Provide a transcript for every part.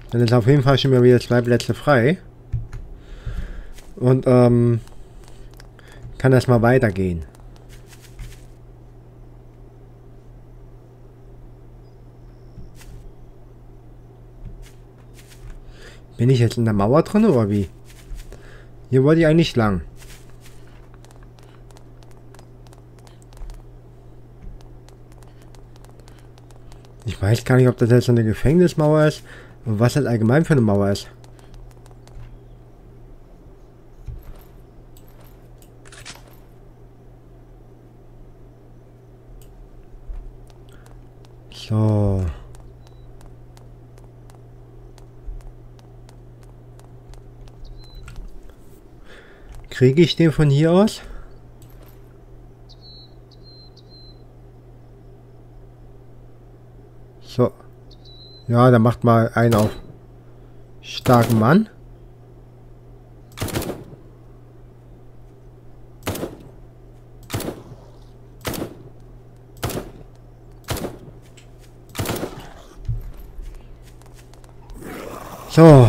Dann ist auf jeden Fall schon mal wieder 2 Plätze frei. Und kann das mal weitergehen. Bin ich jetzt in der Mauer drin oder wie? Hier wollte ich eigentlich lang. Ich weiß gar nicht, ob das jetzt so eine Gefängnismauer ist und was das allgemein für eine Mauer ist. So. Kriege ich den von hier aus? So. Ja, dann macht mal einen auf starken Mann. So.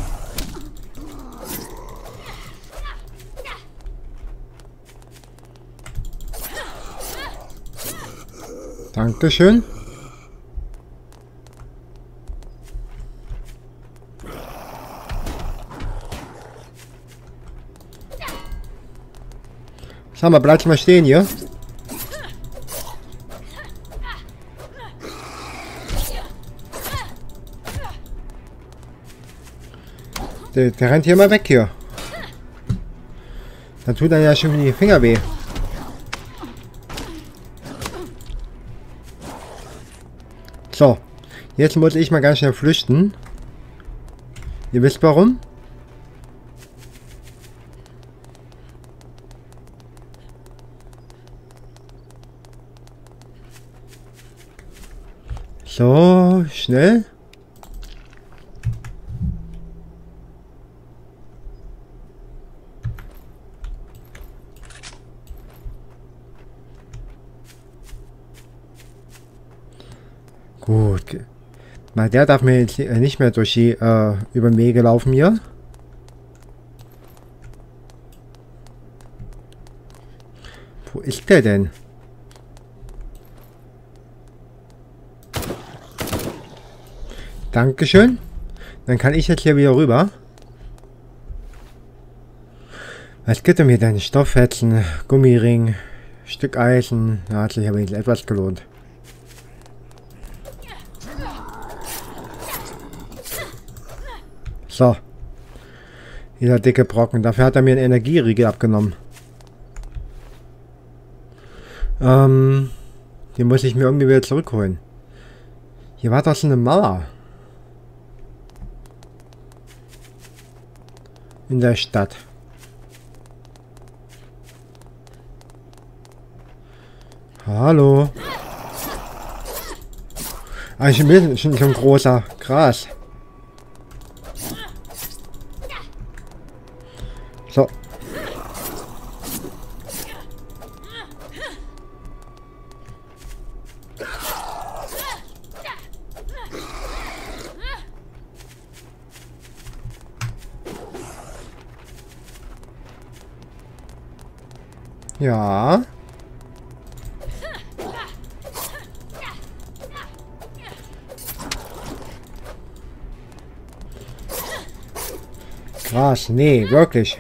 Dankeschön. Sag mal, bleibst mal stehen hier. Der rennt hier mal weg hier. Dann tut er ja schon die Finger weh. So, jetzt muss ich mal ganz schnell flüchten. Ihr wisst warum? So, schnell. Gut. Weil der darf mir jetzt nicht mehr durch die über den Wege laufen hier. Wo ist der denn? Dankeschön. Dann kann ich jetzt hier wieder rüber. Was gibt er mir denn? Stofffetzen, Gummiring, Stück Eisen. Da hat sich aber jetzt etwas gelohnt. So. Dieser dicke Brocken. Dafür hat er mir einen Energieriegel abgenommen. Den muss ich mir irgendwie wieder zurückholen. Hier war doch so eine Mauer. In der Stadt. Hallo. Ah, ich bin schon so ein großer Gras. So. Ja. Krass, nee, wirklich.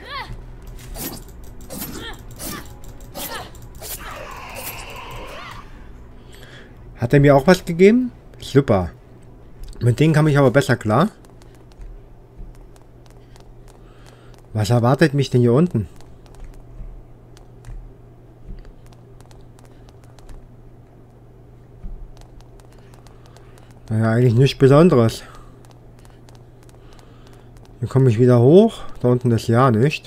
Hat er mir auch was gegeben? Super. Mit denen kam ich aber besser klar. Was erwartet mich denn hier unten? Naja, eigentlich nichts Besonderes. Dann komme ich wieder hoch. Da unten ist ja nicht.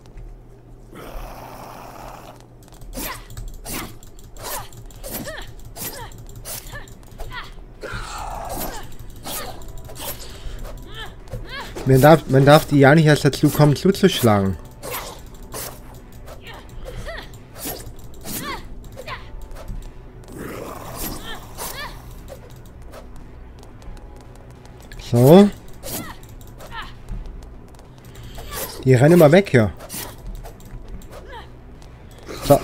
Man darf die ja nicht erst dazu kommen, zuzuschlagen. So. Die rennen immer weg hier. So.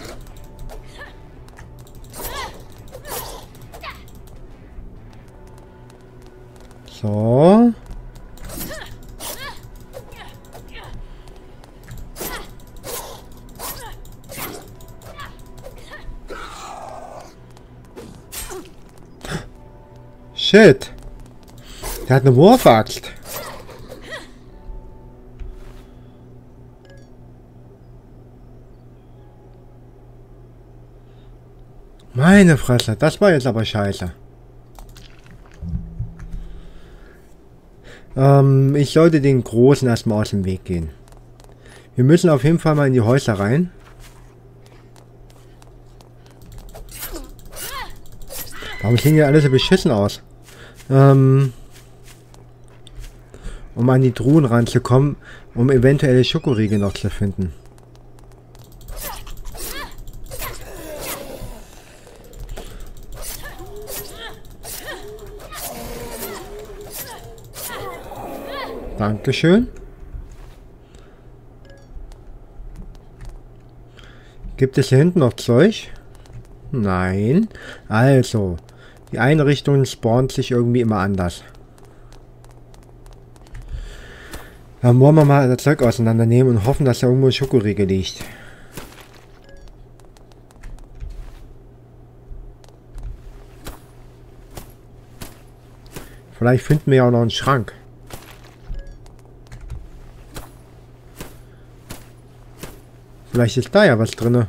So. Shit. Der hat eine Wurfaxt. Meine Fresse, das war jetzt aber scheiße. Ich sollte den Großen erstmal aus dem Weg gehen. Wir müssen auf jeden Fall mal in die Häuser rein. Warum sehen die alle so beschissen aus? Um an die Truhen ranzukommen, um eventuelle Schokoriegel noch zu finden. Dankeschön. Gibt es hier hinten noch Zeug? Nein. Also, die Einrichtung spawnt sich irgendwie immer anders. Dann wollen wir mal das Zeug auseinandernehmen und hoffen, dass da irgendwo ein Schokoriegel liegt. Vielleicht finden wir ja auch noch einen Schrank. Vielleicht ist da ja was drin.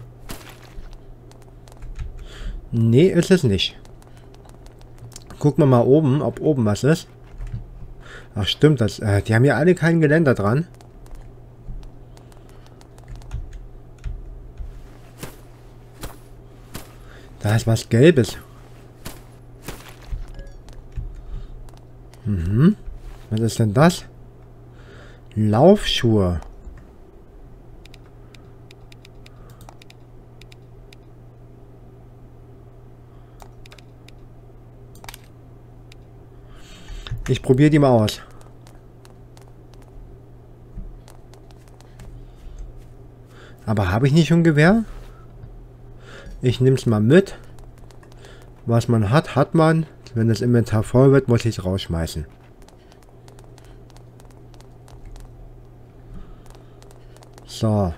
Nee, ist es nicht. Gucken wir mal oben, ob oben was ist. Ach stimmt, die haben ja alle kein Geländer dran. Da ist was Gelbes. Mhm. Was ist denn das? Laufschuhe. Ich probiere die mal aus. Aber habe ich nicht schon ein Gewehr? Ich nehme es mal mit. Was man hat, hat man. Wenn das Inventar voll wird, muss ich es rausschmeißen. So.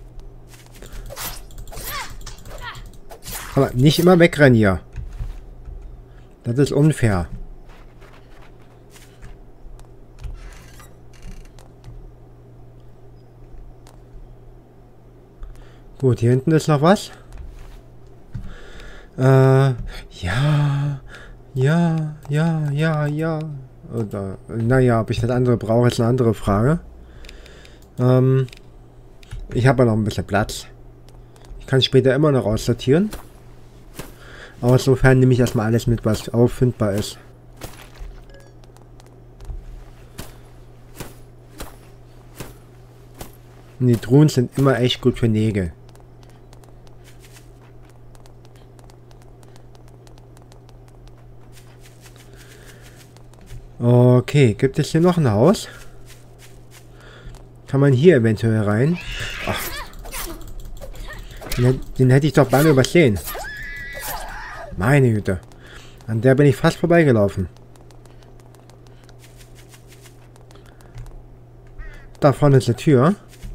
Aber nicht immer wegrennen hier. Das ist unfair. Gut, hier hinten ist noch was. Ja. Oder, naja, ob ich das andere brauche, ist eine andere Frage. Ich habe ja noch ein bisschen Platz. Ich kann später immer noch aussortieren. Aber insofern nehme ich erstmal alles mit, was auffindbar ist. Und die Truhen sind immer echt gut für Nägel. Okay, gibt es hier noch ein Haus? Kann man hier eventuell rein? Ach. Den hätte ich doch beinahe übersehen. Meine Güte. An der bin ich fast vorbeigelaufen. Da vorne ist eine Tür.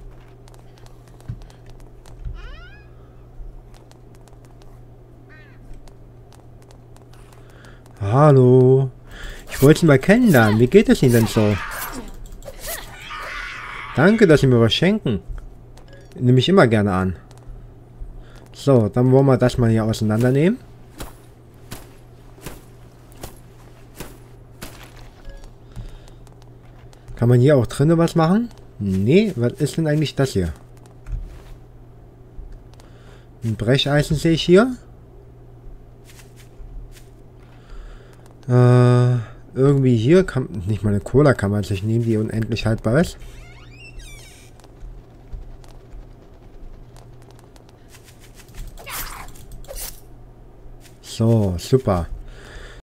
Hallo. Ich wollte Sie mal kennenlernen. Wie geht es Ihnen denn so? Danke, dass Sie mir was schenken. Nehme ich immer gerne an. So, dann wollen wir das mal hier auseinandernehmen. Kann man hier auch drinnen was machen? Nee, was ist denn eigentlich das hier? Ein Brecheisen sehe ich hier. Irgendwie hier kann nicht mal eine Cola kann man sich nehmen, die unendlich haltbar ist. So, super.